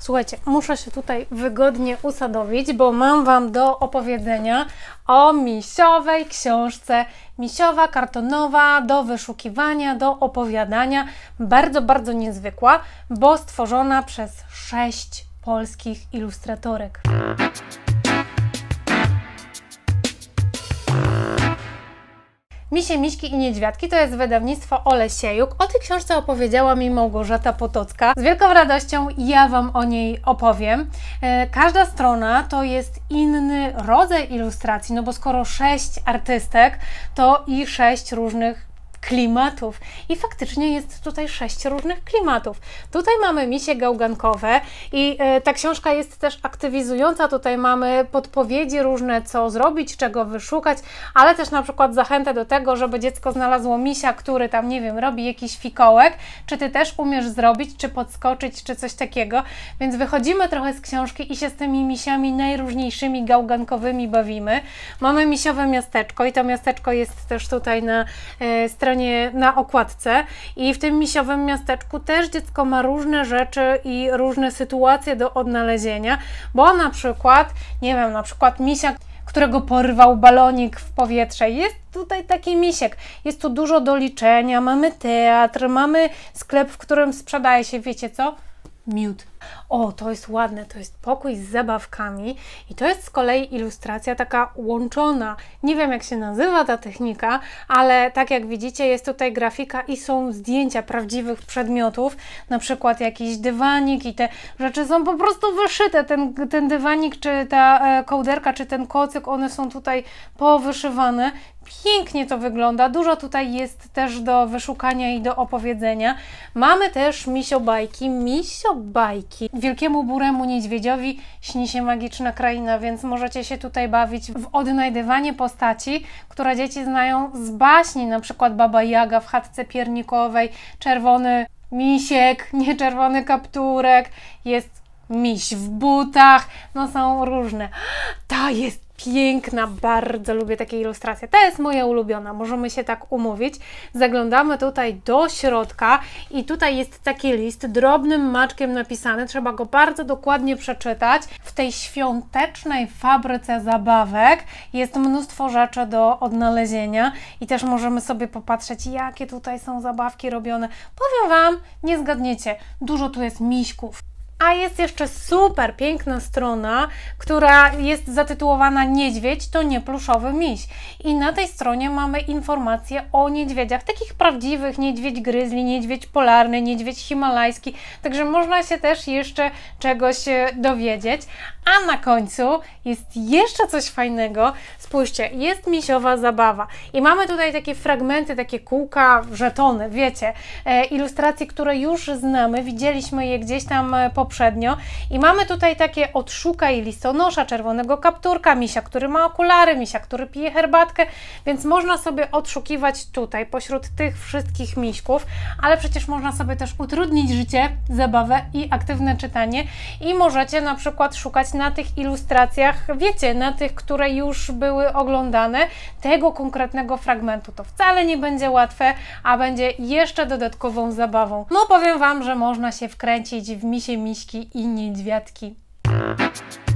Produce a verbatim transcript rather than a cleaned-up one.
Słuchajcie, muszę się tutaj wygodnie usadowić, bo mam Wam do opowiedzenia o misiowej książce. Misiowa, kartonowa, do wyszukiwania, do opowiadania. Bardzo, bardzo niezwykła, bo stworzona przez sześć polskich ilustratorek. Misie, Miśki i Niedźwiadki to jest wydawnictwo Olesiejuk. O tej książce opowiedziała mi Małgorzata Potocka. Z wielką radością ja Wam o niej opowiem. Każda strona to jest inny rodzaj ilustracji, no bo skoro sześć artystek, to i sześć różnych klimatów. I faktycznie jest tutaj sześć różnych klimatów. Tutaj mamy misie gałgankowe i y, ta książka jest też aktywizująca. Tutaj mamy podpowiedzi różne, co zrobić, czego wyszukać, ale też na przykład zachętę do tego, żeby dziecko znalazło misia, który tam, nie wiem, robi jakiś fikołek. Czy Ty też umiesz zrobić, czy podskoczyć, czy coś takiego. Więc wychodzimy trochę z książki i się z tymi misiami najróżniejszymi gałgankowymi bawimy. Mamy misiowe miasteczko i to miasteczko jest też tutaj na y, stronie na okładce i w tym misiowym miasteczku też dziecko ma różne rzeczy i różne sytuacje do odnalezienia, bo na przykład, nie wiem, na przykład misia, którego porwał balonik w powietrze. Jest tutaj taki misiek. Jest tu dużo do liczenia, mamy teatr, mamy sklep, w którym sprzedaje się, wiecie co? Miód. O, to jest ładne, to jest pokój z zabawkami i to jest z kolei ilustracja taka łączona. Nie wiem, jak się nazywa ta technika, ale tak jak widzicie, jest tutaj grafika i są zdjęcia prawdziwych przedmiotów, na przykład jakiś dywanik i te rzeczy są po prostu wyszyte. Ten, ten dywanik, czy ta e, kołderka, czy ten kocyk, one są tutaj powyszywane. Pięknie to wygląda, dużo tutaj jest też do wyszukania i do opowiedzenia. Mamy też misiobajki, misiobajki. Wielkiemu buremu niedźwiedziowi śni się magiczna kraina, więc możecie się tutaj bawić w odnajdywanie postaci, które dzieci znają z baśni, na przykład Baba Jaga w chatce piernikowej, czerwony misiek, nie czerwony kapturek, jest miś w butach, no są różne. Ta jest piękna, bardzo lubię takie ilustracje. Ta jest moja ulubiona, możemy się tak umówić. Zaglądamy tutaj do środka i tutaj jest taki list drobnym maczkiem napisany, trzeba go bardzo dokładnie przeczytać. W tej świątecznej fabryce zabawek jest mnóstwo rzeczy do odnalezienia i też możemy sobie popatrzeć, jakie tutaj są zabawki robione. Powiem Wam, nie zgadniecie, dużo tu jest miśków. A jest jeszcze super piękna strona, która jest zatytułowana Niedźwiedź to nie pluszowy miś. I na tej stronie mamy informacje o niedźwiedziach, takich prawdziwych, niedźwiedź gryzli, niedźwiedź polarny, niedźwiedź himalajski, także można się też jeszcze czegoś dowiedzieć. A na końcu jest jeszcze coś fajnego. Spójrzcie, jest misiowa zabawa i mamy tutaj takie fragmenty, takie kółka, żetony, wiecie, e, ilustracje, które już znamy, widzieliśmy je gdzieś tam poprzednio i mamy tutaj takie odszukaj listonosza, czerwonego kapturka, misia, który ma okulary, misia, który pije herbatkę, więc można sobie odszukiwać tutaj pośród tych wszystkich miśków, ale przecież można sobie też utrudnić życie, zabawę i aktywne czytanie i możecie na przykład szukać na tych ilustracjach, wiecie, na tych, które już były oglądane, tego konkretnego fragmentu. To wcale nie będzie łatwe, a będzie jeszcze dodatkową zabawą. No powiem Wam, że można się wkręcić w misie, miśki i niedźwiadki.